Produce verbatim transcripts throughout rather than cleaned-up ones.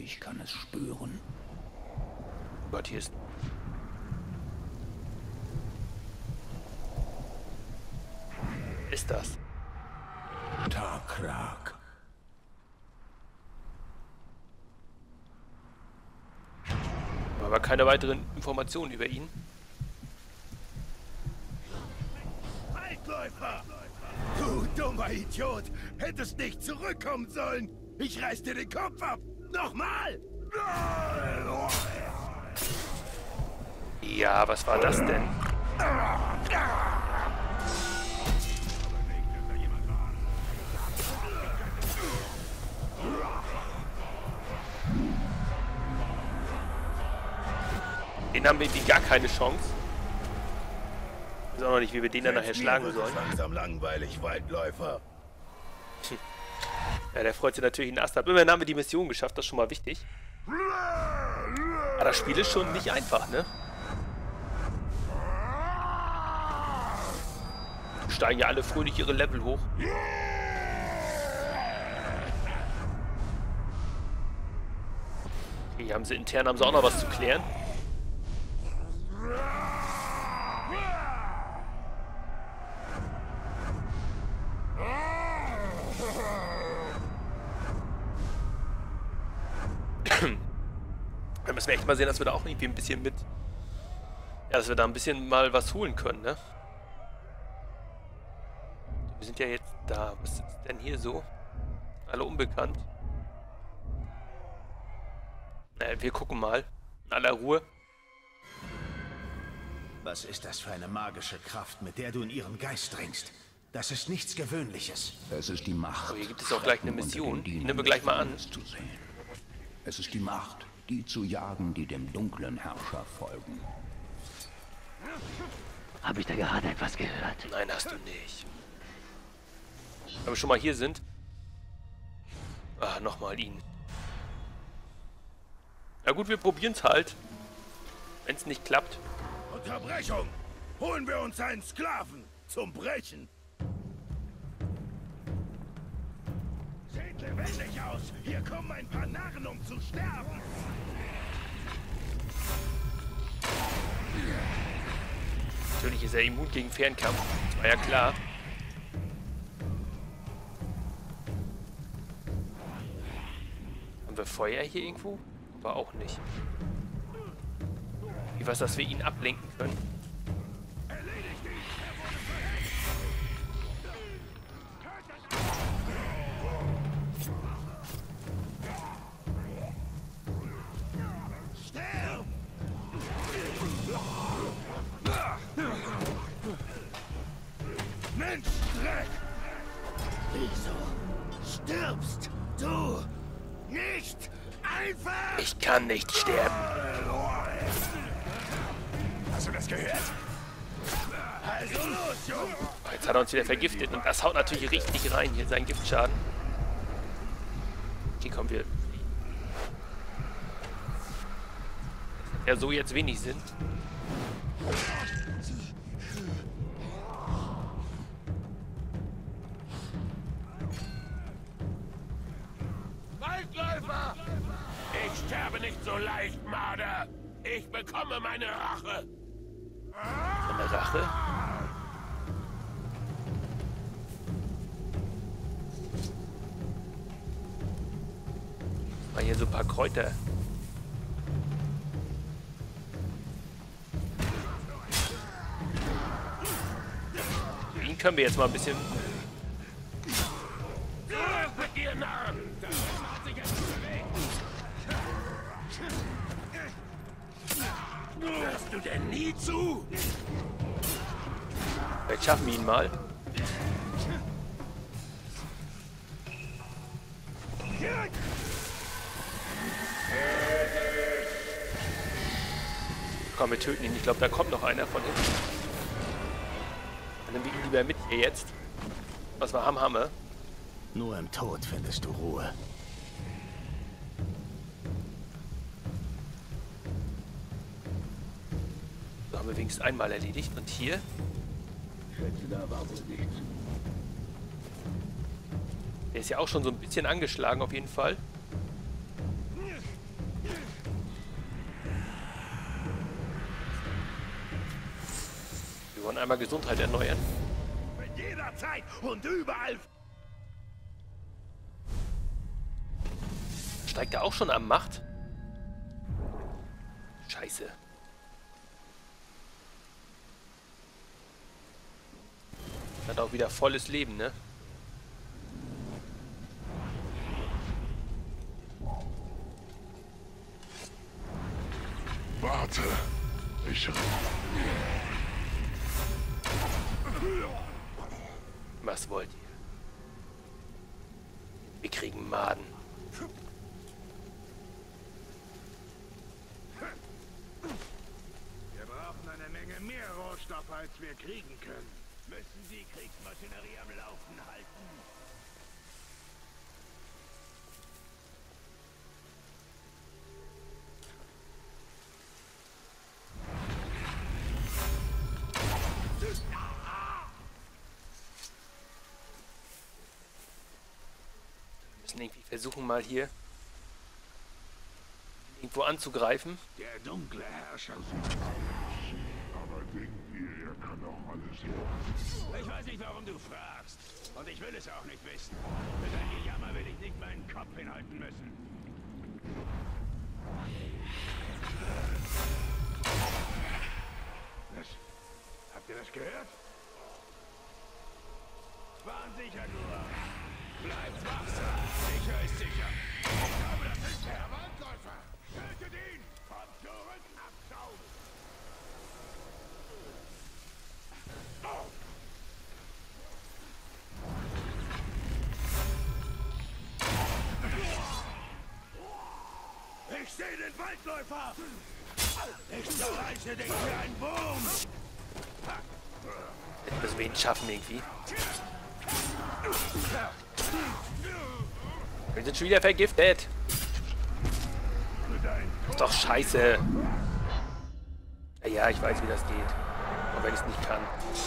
Ich kann es spüren. Oh Gott, hier ist... Ist das? Takrak. Aber keine weiteren Informationen über ihn. Waldläufer! Du dummer Idiot! Hättest nicht zurückkommen sollen! Ich reiß dir den Kopf ab! Nochmal! Ja, was war das denn? Den haben wir irgendwie gar keine Chance. Ich weiß auch noch nicht, wie wir den dann nachher schlagen sollen. Langsam langweilig, Waldläufer. Ja, der freut sich natürlich einen Ast ab. Immerhin haben wir die Mission geschafft, das ist schon mal wichtig. Aber das Spiel ist schon nicht einfach, ne? Steigen ja alle fröhlich ihre Level hoch. Okay, hier haben sie intern haben sie auch noch was zu klären. Da müssen wir echt mal sehen, dass wir da auch irgendwie ein bisschen mit... Ja, dass wir da ein bisschen mal was holen können, ne? Wir sind ja jetzt da. Was ist denn hier so? Alle unbekannt. Naja, wir gucken mal. In aller Ruhe. Was ist das für eine magische Kraft, mit der du in ihren Geist dringst? Das ist nichts Gewöhnliches. Es ist die Macht. Oh, hier gibt es auch gleich eine Mission. Die nehmen wir gleich mal an. Zu sehen. Es ist die Macht, die zu jagen, die dem dunklen Herrscher folgen. Habe ich da gerade etwas gehört? Nein, hast du nicht. Wenn wir schon mal hier sind. Ah, nochmal ihn. Na gut, wir probieren es halt. Wenn es nicht klappt. Unterbrechung! Holen wir uns einen Sklaven zum Brechen! Seht lebendig aus! Hier kommen ein paar Narren, um zu sterben! Natürlich ist er immun gegen Fernkampf. Das war ja klar. Haben wir Feuer hier irgendwo? Aber auch nicht. Wie was, dass wir ihn ablenken können? Mensch, Dreck! Wieso stirbst du nicht einfach? Ich kann nicht sterben. Hast du das gehört? Also los, Junge! Jetzt hat er uns wieder vergiftet und das haut natürlich richtig rein hier, sein Giftschaden. Okay, kommen wir. Ja, so jetzt wenig sind. Waldläufer! Ich sterbe nicht so leicht, Marder! Ich bekomme meine Rache! Eine Rache? Mal hier so ein paar Kräuter. Ihn können wir jetzt mal ein bisschen... Ihr Narren! Hörst du denn nie zu? Jetzt schaffen wir ihn mal. Komm, wir töten ihn. Ich glaube, da kommt noch einer von hinten. Dann nehmen wir ihn lieber mit hier jetzt. Was wir haben, haben wir. Nur im Tod findest du Ruhe. So haben wir wenigstens einmal erledigt. Und hier? Schätze, da war wohl nichts. Der ist ja auch schon so ein bisschen angeschlagen, auf jeden Fall. wollen einmal Gesundheit erneuern. In jeder Zeit und überall. Steigt er auch schon an Macht? Scheiße. Hat auch wieder volles Leben, ne? Warte. Ich... Was wollt ihr? Wir kriegen Maden. Wir brauchen eine Menge mehr Rohstoffe, als wir kriegen können. Müssen die Kriegsmaschinerie am Laufen halten. Wir müssen irgendwie versuchen, mal hier irgendwo anzugreifen. Der dunkle Herrscher sieht aus. Aber denkt ihr, er kann auch alles hören? Ich weiß nicht, warum du fragst. Und ich will es auch nicht wissen. Für dein Gejammer will ich nicht meinen Kopf hinhalten müssen. Was? Habt ihr das gehört? Warnsicher nur. Bleibt wachsam. Sicher ist sicher. Ich glaube, das ist der Waldläufer. Tötet ihn! Kommt zurück, Abschaum! Ich sehe den Waldläufer! Ich zerreiße dich wie ein Wurm! Jetzt müssen wir ihn schaffen irgendwie. Wir sind schon wieder vergiftet. Ist doch scheiße. Ja, ja, ich weiß, wie das geht. Auch wenn ich es nicht kann.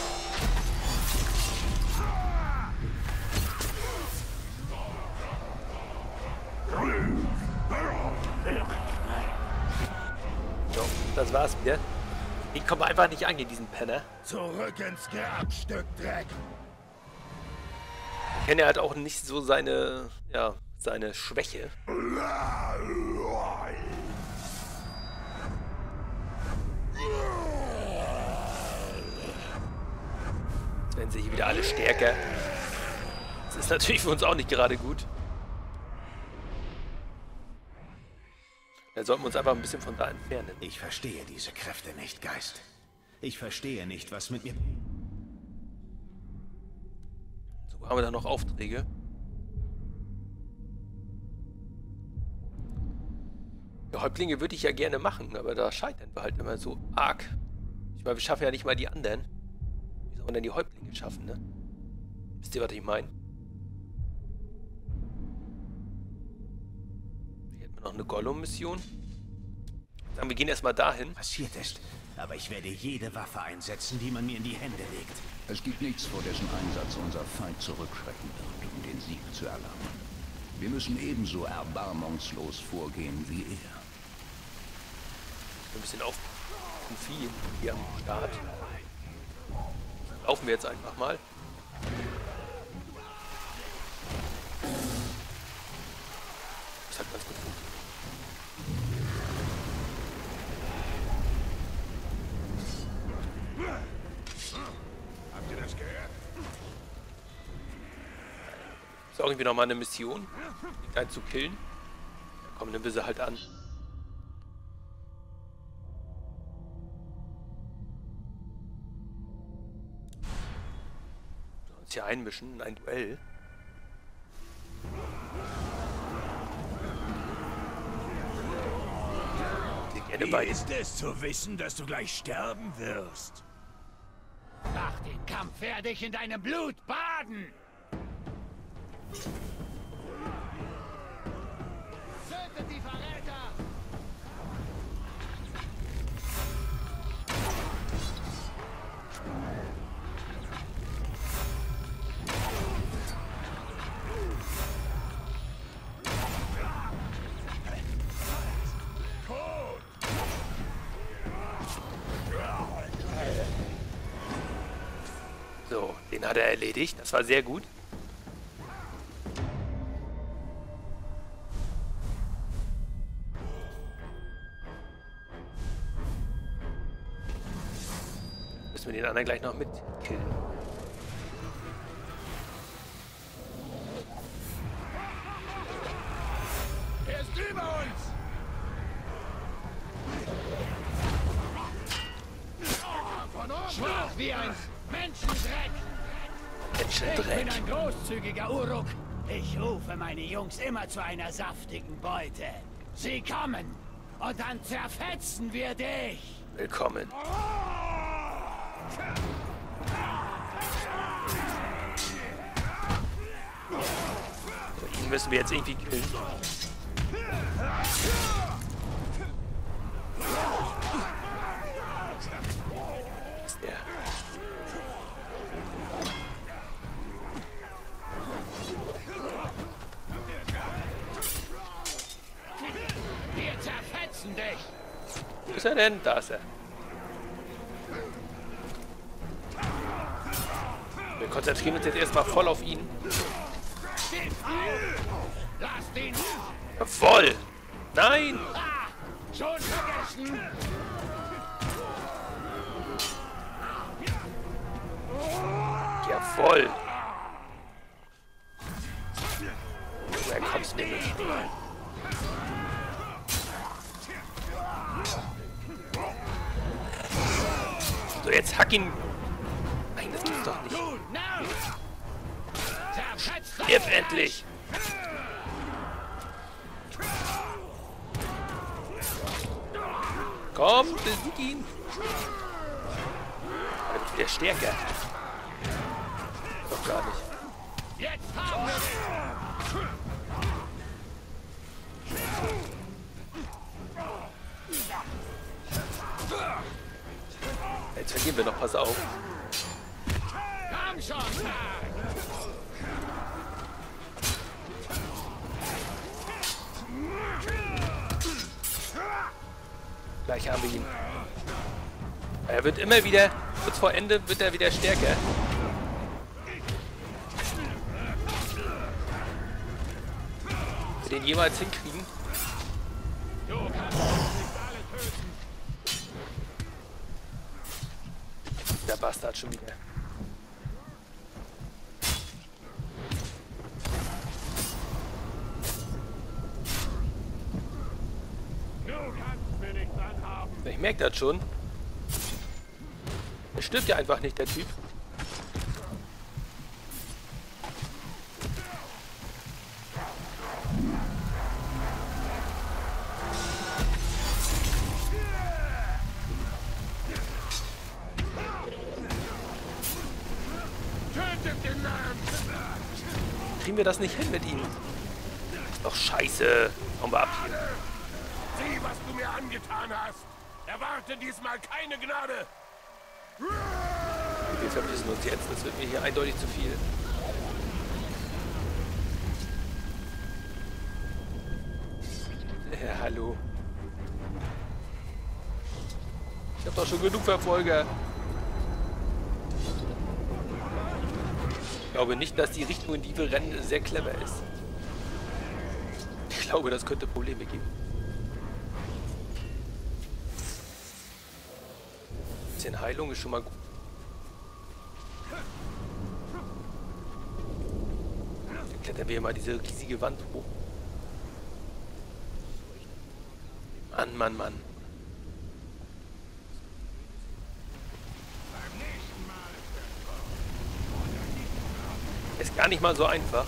So, das war's wieder. Ich komme einfach nicht an, diesen Penner. Zurück ins Grabstück, Dreck! Ich kenne halt auch nicht so seine, ja, seine Schwäche. Jetzt werden sie hier wieder alle stärker. Das ist natürlich für uns auch nicht gerade gut. Dann sollten wir uns einfach ein bisschen von da entfernen. Ich verstehe diese Kräfte nicht, Geist. Ich verstehe nicht, was mit mir... So, haben wir da noch Aufträge? Ja, Häuptlinge würde ich ja gerne machen, aber da scheitern wir halt immer so arg. Ich meine, wir schaffen ja nicht mal die anderen. Wie soll man denn die Häuptlinge schaffen, ne? Wisst ihr, was ich meine? Hier hätten wir noch eine Gollum-Mission. Sagen wir gehen erstmal dahin. passiert ist. Aber ich werde jede Waffe einsetzen, die man mir in die Hände legt. Es gibt nichts, vor dessen Einsatz unser Feind zurückschrecken wird, um den Sieg zu erlangen. Wir müssen ebenso erbarmungslos vorgehen wie er. Ein bisschen auf ein Vieh hier am Start. Laufen wir jetzt einfach mal. Das hat ganz gut funktioniert. Habt ihr das gehört? Ist auch irgendwie nochmal eine Mission, die einen zu killen. Da kommen dann wir halt an. So, uns hier einmischen in ein Duell. Gerne Wie bei ist es zu wissen, dass du gleich sterben wirst? Nach dem Kampf werde ich in deinem Blut baden! Tötet die Verräter! Den hat er erledigt. Das war sehr gut. Müssen wir den anderen gleich noch mitkillen. Er ist über uns! Schwach wie ein Menschendreck! Ich bin Menschendreck. ein großzügiger Uruk. Ich rufe meine Jungs immer zu einer saftigen Beute. Sie kommen und dann zerfetzen wir dich! Willkommen. So, ihn müssen wir jetzt irgendwie killen. Was ist der? Wir zerfetzen dich! Wo ist er denn? Da ist er. Wir konzentrieren uns jetzt erstmal voll auf ihn. Gib auf! Lasst ihn! Jawoll! Nein! Ah, schon vergessen! Jawoll! Er kommt's nämlich. So, jetzt hack ihn! Nein, das gibt's doch nicht. Na! Zerfetzt Gib endlich! Komm, besieg ihn! Er wird wieder stärker. Doch gar nicht. Jetzt haben wir dich! Jetzt verlieren wir noch, pass auf. Komm schon! Gleich haben wir ihn. Er wird immer wieder, kurz vor Ende wird er wieder stärker. Wir den jemals hinkriegen. Du kannst uns nicht alle töten! Der Bastard schon wieder. Du kannst mir nichts anhaben! Ich merke das schon. Er stirbt ja einfach nicht, der Typ. Tötet den Mann! Kriegen wir das nicht hin mit ihm? Ist doch scheiße. Hauen wir ab hier. Sieh, was du mir angetan hast. Erwarte diesmal keine Gnade. Wir verbissen uns jetzt. Das wird mir hier eindeutig zu viel. Ja, hallo. Ich hab doch schon genug Verfolger. Ich glaube nicht, dass die Richtung, in die wir rennen, sehr clever ist. Ich glaube, das könnte Probleme geben. Ein bisschen Heilung ist schon mal gut. Dann klettern wir mal diese riesige Wand hoch. Mann, Mann, Mann. Ist gar nicht mal so einfach.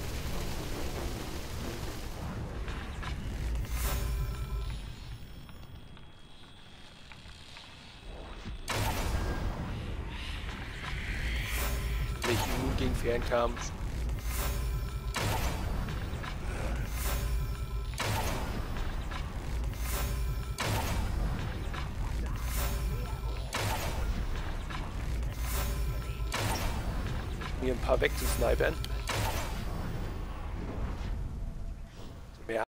Nicht immun gegen Fernkampf. Mir ein paar wegzusnipern.